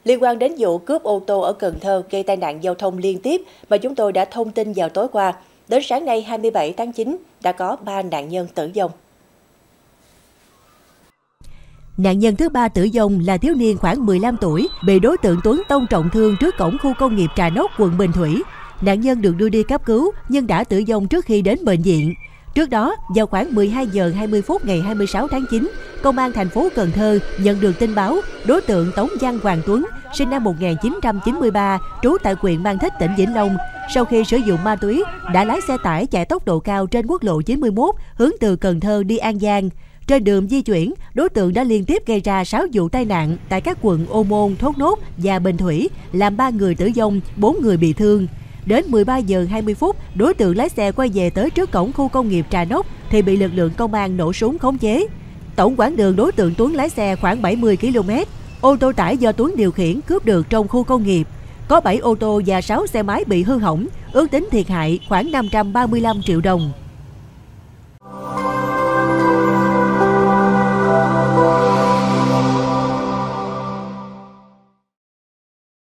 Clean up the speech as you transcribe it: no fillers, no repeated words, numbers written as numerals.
Liên quan đến vụ cướp ô tô ở Cần Thơ gây tai nạn giao thông liên tiếp mà chúng tôi đã thông tin vào tối qua, đến sáng nay 27 tháng 9 đã có 3 nạn nhân tử vong. Nạn nhân thứ 3 tử vong là thiếu niên khoảng 15 tuổi, bị đối tượng Tuấn tông trọng thương trước cổng khu công nghiệp Trà Nóc, quận Bình Thủy. Nạn nhân được đưa đi cấp cứu nhưng đã tử vong trước khi đến bệnh viện. Trước đó, vào khoảng 12 giờ 20 phút ngày 26 tháng 9, Công an thành phố Cần Thơ nhận được tin báo đối tượng Tống Văn Hoàng Tuấn, sinh năm 1993, trú tại huyện Mang Thít, tỉnh Vĩnh Long, sau khi sử dụng ma túy đã lái xe tải chạy tốc độ cao trên quốc lộ 91 hướng từ Cần Thơ đi An Giang. Trên đường di chuyển, đối tượng đã liên tiếp gây ra 6 vụ tai nạn tại các quận Ô Môn, Thốt Nốt và Bình Thủy, làm 3 người tử vong, 4 người bị thương. Đến 13 giờ 20 phút, đối tượng lái xe quay về tới trước cổng khu công nghiệp Trà Nóc thì bị lực lượng công an nổ súng khống chế. Tổng quãng đường đối tượng Tuấn lái xe khoảng 70 km. Ô tô tải do Tuấn điều khiển cướp được trong khu công nghiệp. Có 7 ô tô và 6 xe máy bị hư hỏng, ước tính thiệt hại khoảng 535 triệu đồng.